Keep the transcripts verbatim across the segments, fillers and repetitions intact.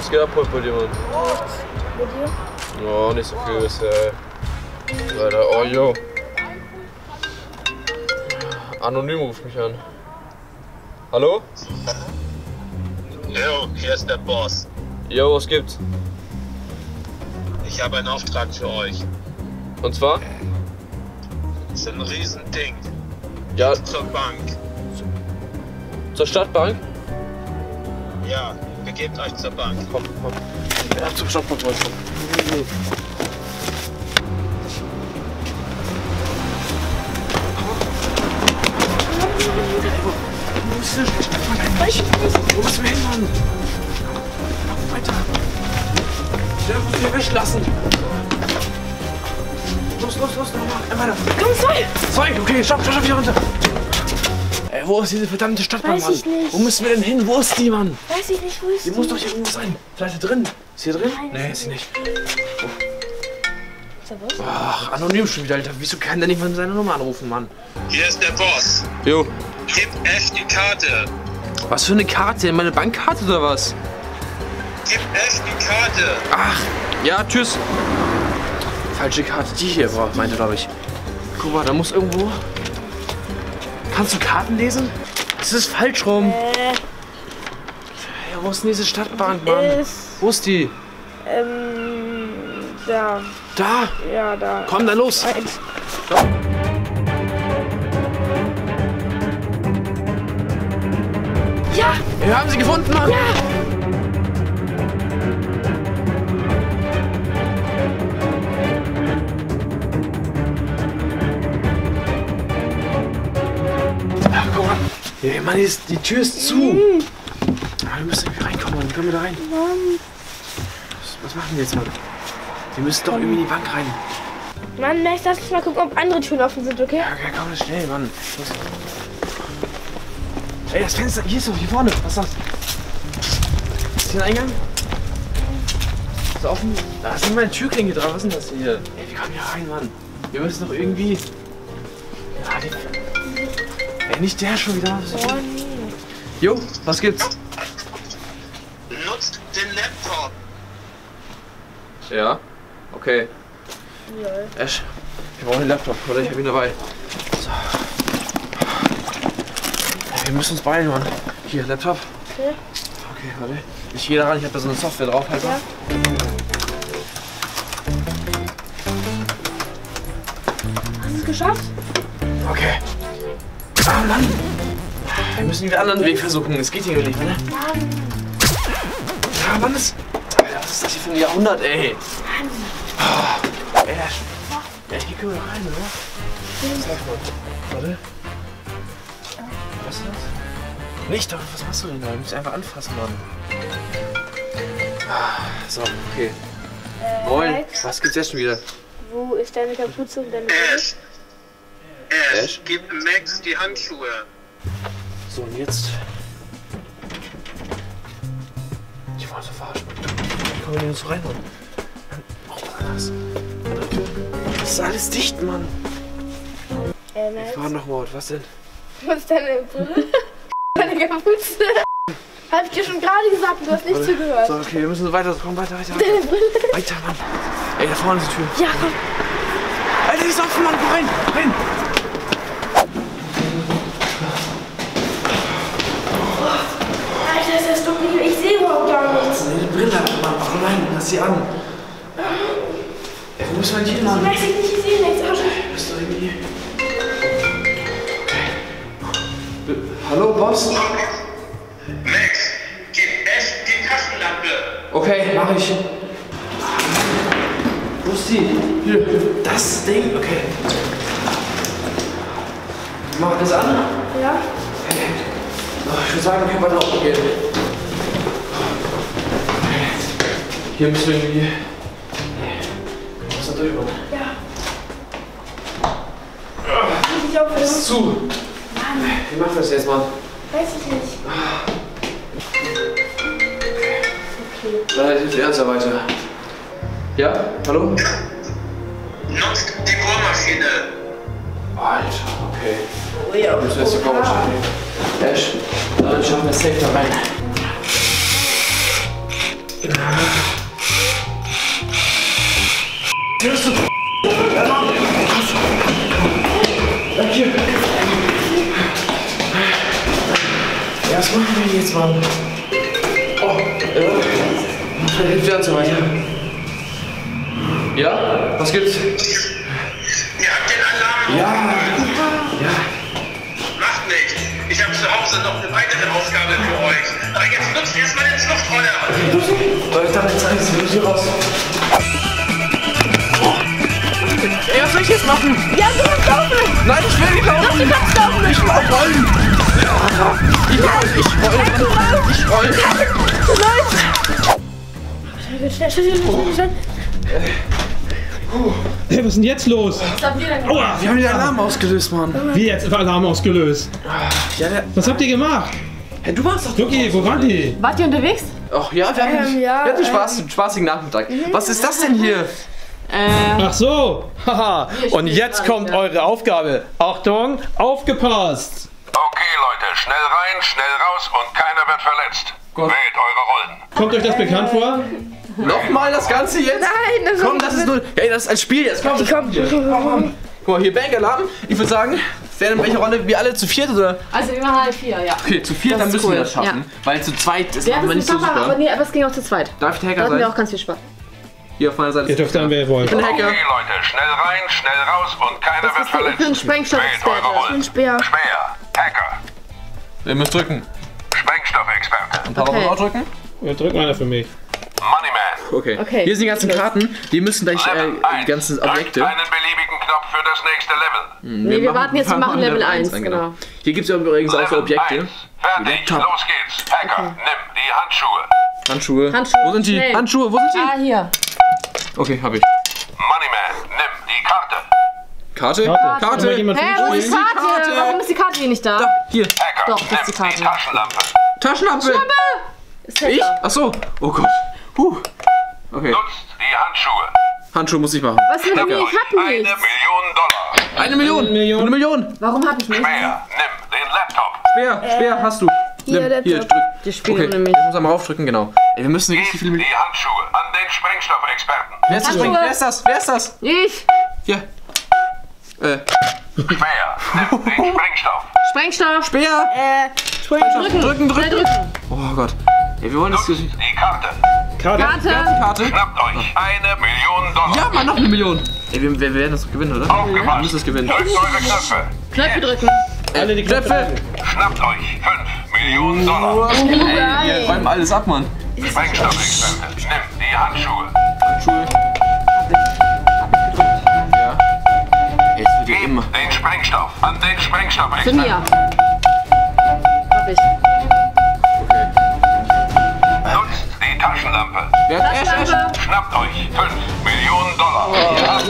Was geht ab heute bei dir, Mann? Bei dir? Oh, nicht so viel bisher. Alter, oh, yo. Anonym ruft mich an. Hallo? Jo, hier ist der Boss. Jo, was gibt's? Ich habe einen Auftrag für euch. Und zwar? Das ist ein Riesending. Ja. Zur Bank. Zur Stadtbank? Ja, begebt euch zur Bank. Komm, komm. Ja, zum Stadtbank wollte ich. Wo ist die Stadtbank eigentlich? Wo müssen wir hin, Mann? Lauf weiter. Der muss hier weglassen. Los, los, los, nochmal. Weiter. Komm, zwei! Zwei, okay, stopp, stopp, stopp, wieder runter. Ey, wo ist diese verdammte Stadtbank, Mann? Weiß ich nicht. Wo müssen wir denn hin? Wo ist die, Mann? Weiß ich nicht, wo ist Die die? muss doch hier irgendwo sein. Vielleicht hier drin. Ist sie hier drin? Nein, Nee, ist ist sie nicht. Ist da was? Ach, anonym schon wieder, Alter. Wieso kann der nicht mal seine Nummer anrufen, Mann? Hier ist der Boss. Jo. Gib Ash die Karte. Was für eine Karte? Meine Bankkarte oder was? Gib Ash die Karte. Ach, ja, tschüss. Falsche Karte. Die hier war, meinte, glaube ich. Guck mal, da muss irgendwo... Kannst du Karten lesen? Das ist falsch rum. Äh, Ja, wo ist denn diese Stadtbank, Mann? ist, Wo ist die? ähm, da. Da! Ja, da. Komm, dann los! Eins. Ja! Wir haben sie gefunden, Mann! Ja! Ja, guck mal. Ja, Mann, ist, die Tür ist zu. Mhm. Ah, wir müssen irgendwie reinkommen, Mann. Kommen wir da rein? Mann. Was, was machen wir jetzt, Mann? Wir müssen doch irgendwie in die Bank rein. Mann, Max, lass uns mal gucken, ob andere Türen offen sind, okay? Ja, okay, komm, schnell, Mann. Los. Ey, das Fenster, hier ist doch, hier vorne. Was ist das? Ist hier ein Eingang? Ist das offen? Da ist immer eine Türklinke dran. Was ist denn das hier? Ey, wir kommen hier rein, Mann. Wir müssen doch irgendwie... Ja, die... Ey, nicht der schon wieder. Oh, nee. Jo, was gibt's? Nutzt den Laptop. Ja. Okay. Ja. Ash, wir brauchen den Laptop, oder? Ich hab ihn dabei. So. Wir müssen uns beeilen, Mann. Hier, Laptop. Okay. Okay, warte. Ich gehe da ran, ich habe da so eine Software drauf, halt mal. Ja. Hast du es geschafft? Okay. Ah, Mann! Wir müssen den anderen Weg versuchen. Es geht hier nicht, ne? Mann. Ja, Mann, das... Alter, was ist das hier für ein Jahrhundert, ey? Mann. Oh, Ash. Ja, hier können wir doch rein, oder? Zeig mal. Warte. Was ist das? Nicht doch, was machst du denn da? Du musst einfach anfassen, Mann. Ah, so, okay. Äh, Moin. Max, Was gibt's jetzt schon wieder? wo ist deine Kapuze und deine Brille? Ash. Ash, Ash? gib Max die Handschuhe. So, und jetzt? Die wollen so verarschen. Wie kommen wir denn so rein, Mann? Oh, was ist das? Das ist alles dicht, Mann. Äh, Ich Max, war noch Wort. Was denn? wo ist deine Brille? Deine Kapuze? Hab ich dir schon gerade gesagt, du hast nicht zugehört. So, okay, wir müssen so weiter. Komm, weiter, weiter. Deine Brille? Weiter, Mann. Ey, da vorne ist die Tür. Ja, komm. Alter, die ist offen, Mann. Komm rein. Rein. Alter, ist das dunkel. Ich sehe überhaupt gar nichts. Die Brille, Mann. Ach nein, lass sie an. Ey, wo müssen wir denn hin, Mann? Max, ich nicht, ich sehe nichts. Arsch. Bist du irgendwie... Okay. Hallo, Boss? Max, gib Ash die Taschenlampe. Okay, mach ich. Wo ist die? Hier. Das Ding? Okay. Mach das an? Ja? Okay. Oh, ich würde sagen, wir können weiter hochgehen. Hier müssen wir irgendwie... Nee. Was ist da drüber? Ja. Ich glaube, Das ist zu. Mann, Wie machen wir das jetzt, Mann? weiß ich nicht. Okay. Da hilft ernster weiter. Ja? Hallo? Nutzt die Bohrmaschine. Alter, okay. Oh ja, Müssen wir jetzt die Bohrmaschine nehmen. Ash, dann schauen wir safe da rein. Hörst du? Bleib hier. Ja, was machen wir jetzt, Mann? Oh, äh, hilft dir so weiter. Ja? Was gibt's? Ihr habt den Alarm. Ja. Ja. Macht nicht. Ich habe zu Hause noch eine weitere Aufgabe für euch. Aber jetzt nutzt erstmal den Fluchtroller. Soll ich da jetzt alles hier raus? Ey, was soll ich jetzt machen? Ja, du musst laufen! Nein, ich will nicht laufen! Doch, du kannst laufen! Ich will rollen! Ich roll, ich roll, ich roll! Schnell, schnell, schnell, schnell, schnell. Hey, was ist denn jetzt los? Was habt ihr denn gemacht? Aua, Wir haben den Alarm ausgelöst, Mann. wie jetzt Alarm ausgelöst? Ja, der, Was habt ihr gemacht? hey, du warst doch... Luki, wo waren die? Wart ihr unterwegs? Ach ja, wir hatten, Ähm, ja, wir hatten ähm. Spaß, einen spaßigen Nachmittag. Was ist das denn hier? Ach so. Haha. Und jetzt kommt eure Aufgabe. Achtung, aufgepasst. Okay, Leute, schnell rein, schnell raus und keiner wird verletzt. Gott. Wählt eure Rollen. Kommt euch das bekannt vor? Nochmal das Ganze jetzt? Nein, das Komm, das ist nur... Ey, das ist ein Spiel jetzt. Komm, Komm, komm. Guck mal, hier Bankalarm. Ich würde sagen, wer in welcher Rolle? Wir alle zu viert, oder? Also wir machen halt vier, ja. Okay, zu viert, Das dann ist müssen wir cool, das schaffen. Weil zu zweit ist Wir machen haben wir es nicht nicht so Papa, aber super. nee, aber es ging auch zu zweit. Darf ich der Da Hacker hatten wir sein? auch ganz viel Spaß. Hier auf meiner Seite. Ihr dürft dann, wer ihr wollt. Ich bin der Hacker. Okay, Leute, schnell rein, schnell raus und keiner wird Ich bin ein verletzt. Sprengstoff-Experte. Wählt eure Ich bin ein Rollen. Speer. Speer, Hacker, Ihr müsst drücken. Sprengstoffexperte, Ein paar Okay. Wochen auch drücken. Ja, drück einer für mich. Moneyman. Okay. Okay. Hier sind die ganzen Karten. Die müssen gleich äh, Level die eins. ganzen Drückt Objekte. einen beliebigen Knopf für das nächste Level. Nee, wir warten jetzt, wir machen Level eins, ein, genau. Hier gibt es übrigens auch so Level Objekte. eins. Fertig, Laptop. los geht's. Hacker, nimm die Handschuhe. Handschuhe. Handschuhe, Wo sind die? schnell. Handschuhe, wo sind die? Ah, hier. Okay, hab ich. Moneyman, nimm die Karte. Karte? Karte. Karte. Mal jemand Hä, für wo mich ist die spielen? Karte? Karte. Warum ist die Karte hier nicht da? Da, hier. Hacker, Doch, das ist die nimm Karte. die Taschenlampe. Taschenlampe. Ist der Ich? da? Ach so. Oh Gott. Huh. Okay. Nutzt die Handschuhe. Handschuhe muss ich machen. Was mit mir? Ich hab Eine nichts. Million Dollar. Eine Million. Eine Million. Eine Million. Warum hab ich nichts? Speer, nimm den Laptop. Speer, Speer hast du. hier, Nimm, der hier, Top. drück. Die spielen Okay, ohne mich. ich muss einmal raufdrücken, genau. Ey, wir müssen richtig Gebt viel mit... die Handschuhe an den Sprengstoffexperten. Wer ist, das? Handschuhe. Wer ist das? Wer ist das? Ich. Hier. Äh, Speer, nimm den Sprengstoff. Sprengstoff. Speer. Äh, Drücken, drücken, Schnell drücken. drücken. Oh Gott. Ey, wir wollen das... Nutzt die Karte. Karte. Karte. Karte. Schnappt euch eine Million Dollar. Ja, Mann, noch eine Million. Ey, wir, wir werden das doch gewinnen, oder? Wir Aufgepasst. müssen das gewinnen. Drückt eure Knöpfe. Knöpfe drücken. Alle die Knöpfe. Knöpfe. Schnappt euch fünf Millionen Dollar. Ey, wir räumen alles ab, Mann. Sprengstoffexperte, nimm die Handschuhe. Handschuhe. Ja. Ey, es wird ja Gebt immer. den Sprengstoff an den Zu Sprengstoffexperten. mir. Hab ich. Nutzt die Taschenlampe. Wer hat Ash, Ash? Taschenlampe. Schnappt euch fünf Millionen Dollar. Ihr habt den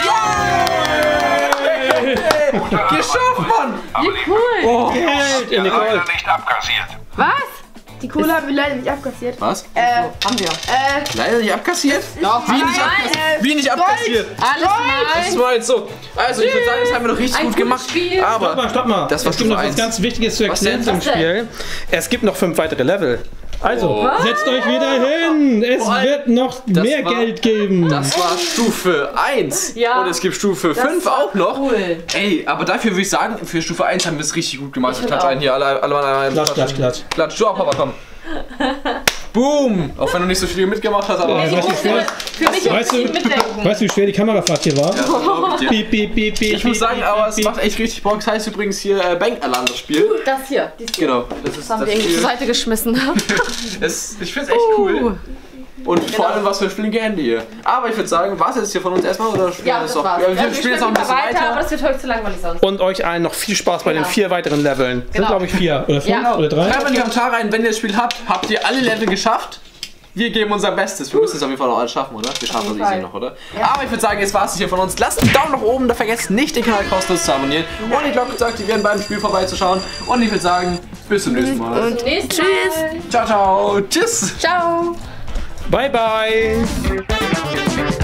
Geschafft, Mann. aber die Cool. Geld in die leider Gold. nicht abkassiert. Was? Die Kohle haben wir leider nicht abkassiert. Was? Äh, Haben wir. äh, Leider nicht abkassiert? Doch. Wie nicht abkassiert? Wie nicht abkassiert? Alles Das ist mal. mal jetzt so. Also, ich würde sagen, das haben wir doch richtig Ein gut gutes gemacht. Spiel. Stopp mal, Aber stopp mal. Das war es gibt noch Stufe was eins. ganz Wichtiges zu Was erklären denn? zum Spiel. Es gibt noch fünf weitere Level. Also, setzt euch wieder hin. Es Vor allem, wird noch das mehr war- Geld geben. das war Stufe eins. Ja. Und es gibt Stufe fünf war auch noch. Cool. Ey, aber dafür würde ich sagen, für Stufe eins haben wir es richtig gut gemacht. Ich finde klatsch auch. einen hier, alle, alle mal einen. Klatsch, klatsch, klatsch. Klatsch, du auch, Papa, komm. Boom! Auch wenn du nicht so viel mitgemacht hast, aber... Ja, Ich weißt du, musste schwer- für mich ein weißt du- bisschen mitdenken. Weißt du, wie schwer die Kamerafahrt hier war? Ja, das glaub ich dir. Piep, piep, piep, piep, Ich muss piep, sagen, piep, aber es piep. macht echt richtig Bock. Das heißt übrigens hier äh, Bankalarm, das Spiel. Das hier. Dies hier. Genau. Das ist Das haben wir irgendwie zur Spiel. Seite geschmissen. Das, ich finde es echt cool. Und vor allem, was für flinke Hände hier. Aber ich würde sagen, war es jetzt hier von uns erstmal? Oder spielen Ja, wir das noch? war's. Ja, Ja, wir spielen jetzt noch ein bisschen weiter, aber weiter. das wird heute zu langweilig sonst. Und euch allen noch viel Spaß bei den Genau. vier weiteren Leveln. Sind, Genau. glaube ich, vier oder fünf Ja. oder drei. Schreibt mal in die Kommentare rein, wenn ihr das Spiel habt. Habt ihr alle Level geschafft? Wir geben unser Bestes. Wir müssen es auf jeden Fall noch alles schaffen, oder? Wir schaffen jeden das easy Fall. noch, oder? Aber ich würde sagen, jetzt war es hier von uns. Lasst einen Daumen nach oben, da vergesst nicht, den Kanal kostenlos zu abonnieren. Und die Glocke zu aktivieren, beim Spiel vorbeizuschauen. Und ich würde sagen, bis zum nächsten Mal. Zum nächsten Mal. Ciao, ciao. Tschüss. Ciao. Bye, bye.